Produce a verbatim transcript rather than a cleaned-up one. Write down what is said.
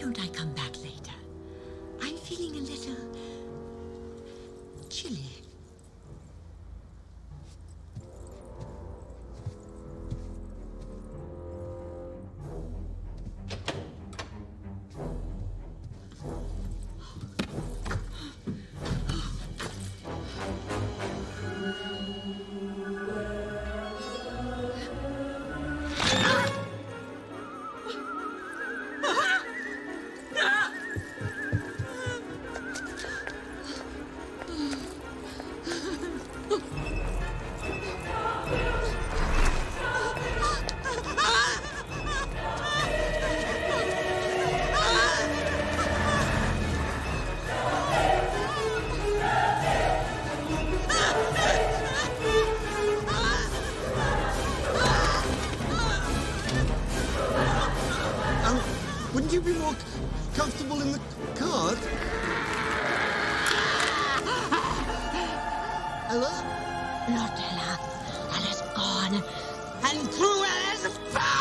don't I come back later? I'm feeling a little chilly. Wouldn't you be more comfortable in the car? Ella? Not Ella. Ella's gone. And Cruella's back!